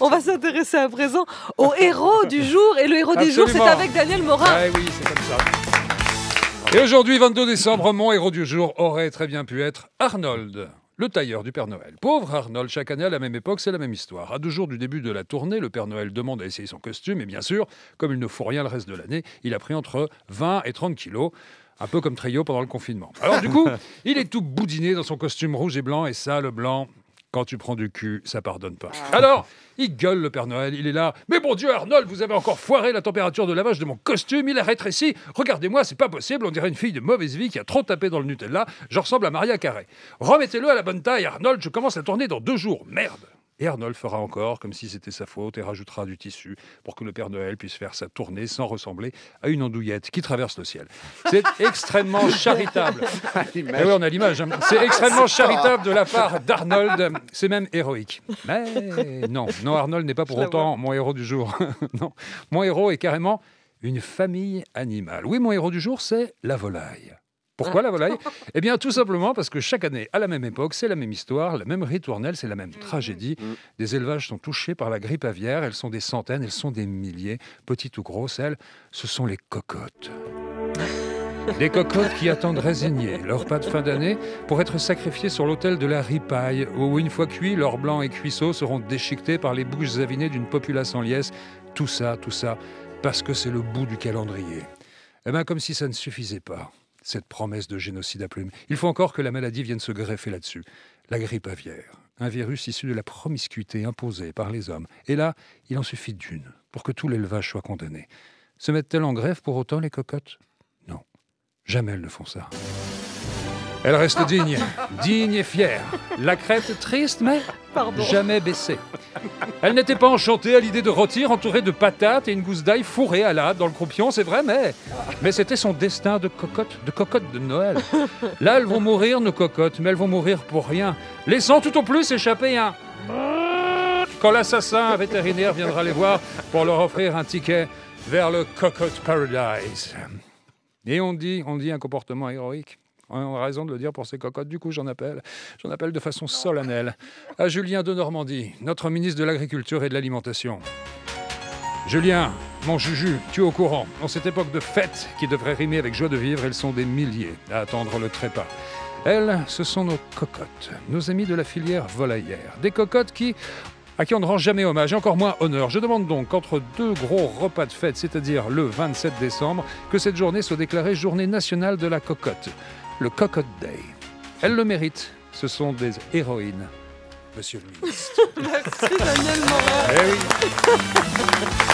On va s'intéresser à présent au héros du jour. Et le héros du jour, c'est avec Daniel Morin. Ah oui, c'est comme ça. Et aujourd'hui, 22 décembre, mon héros du jour aurait très bien pu être Arnold, le tailleur du Père Noël. Pauvre Arnold, chaque année à la même époque, c'est la même histoire. À 2 jours du début de la tournée, le Père Noël demande à essayer son costume. Et bien sûr, comme il ne faut rien le reste de l'année, il a pris entre 20 et 30 kilos. Un peu comme Trio pendant le confinement. Alors du coup, il est tout boudiné dans son costume rouge et blanc. Et ça, le blanc, quand tu prends du cul, ça pardonne pas. Alors, il gueule le Père Noël. Il est là. Mais bon Dieu, Arnold, vous avez encore foiré la température de lavage de mon costume. Il a rétréci. Regardez-moi, c'est pas possible. On dirait une fille de mauvaise vie qui a trop tapé dans le Nutella. Je ressemble à Maria Carré. Remettez-le à la bonne taille, Arnold. Je commence la tournée dans 2 jours. Merde. Et Arnold fera encore comme si c'était sa faute et rajoutera du tissu pour que le Père Noël puisse faire sa tournée sans ressembler à une andouillette qui traverse le ciel. C'est extrêmement charitable. Eh oui, on a l'image. Hein. C'est extrêmement charitable de la part d'Arnold. C'est même héroïque. Mais non, Arnold n'est pas pour autant mon héros du jour. Non, mon héros est carrément une famille animale. Oui, mon héros du jour, c'est la volaille. Pourquoi la volaille? Eh bien, tout simplement parce que chaque année, à la même époque, c'est la même histoire, la même ritournelle, c'est la même tragédie. Des élevages sont touchés par la grippe aviaire. Elles sont des centaines, elles sont des milliers. Petites ou grosses, elles, ce sont les cocottes. Des cocottes qui attendent résignées leur repas de fin d'année pour être sacrifiées sur l'autel de la ripaille, où une fois cuits, leurs blancs et cuisseaux seront déchiquetés par les bouches avinées d'une populace en liesse. Tout ça, parce que c'est le bout du calendrier. Eh bien, comme si ça ne suffisait pas. Cette promesse de génocide à plumes. Il faut encore que la maladie vienne se greffer là-dessus. La grippe aviaire, un virus issu de la promiscuité imposée par les hommes. Et là, il en suffit d'une pour que tout l'élevage soit condamné. Se mettent-elles en grève pour autant, les cocottes? Non, jamais elles ne font ça. Elles restent dignes et fières. La crête triste, mais jamais baissée. Elle n'était pas enchantée à l'idée de rôtir entourée de patates et une gousse d'ail fourrée à la hâte dans le croupion, c'est vrai, mais c'était son destin de cocotte de Noël. Là, elles vont mourir, nos cocottes, mais elles vont mourir pour rien, laissant tout au plus échapper un... Quand l'assassin vétérinaire viendra les voir pour leur offrir un ticket vers le Cocotte Paradise. Et on dit un comportement héroïque. On a raison de le dire pour ces cocottes. Du coup, j'en appelle de façon solennelle à Julien de Normandie, notre ministre de l'Agriculture et de l'Alimentation. Julien, mon Juju, tu es au courant. En cette époque de fête qui devrait rimer avec joie de vivre, elles sont des milliers à attendre le trépas. Elles, ce sont nos cocottes, nos amis de la filière volaillère. Des cocottes à qui on ne rend jamais hommage, et encore moins honneur. Je demande donc qu'entre 2 gros repas de fête, c'est-à-dire le 27 décembre, que cette journée soit déclarée journée nationale de la cocotte. Le Cocotte Day. Elles le méritent. Ce sont des héroïnes, monsieur le ministre. Merci Daniel Morin. Eh oui.